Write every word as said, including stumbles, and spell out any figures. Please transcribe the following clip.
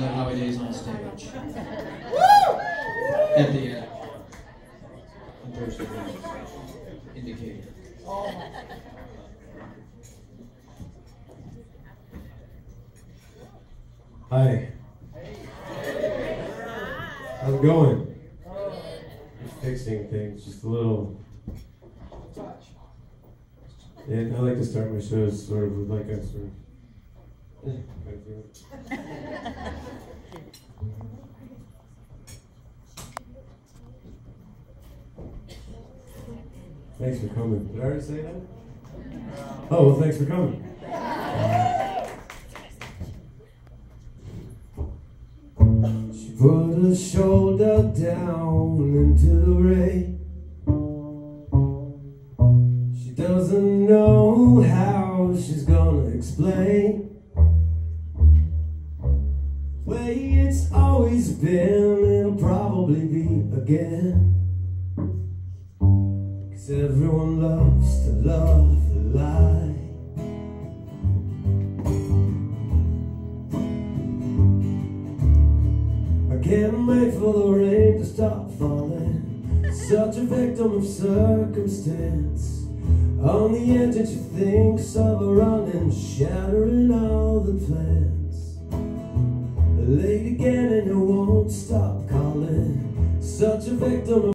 the Howie days on stage. At the end. And push the indicator. Hi. How's it going? Just fixing things, just a little. And I like to start my shows sort of with like a sort of. Thanks for coming. Did I already say that? Oh, well, thanks for coming. She put her shoulder down into the rain. She doesn't know how she's gonna explain the way it's always been, it'll probably be again. 'Cause everyone loves to love a lie. I can't wait for the rain to stop falling. Such a victim of circumstance. On the edge that you think's of a running, shattering all the plans. Late again and you won't stop calling. Such a victim of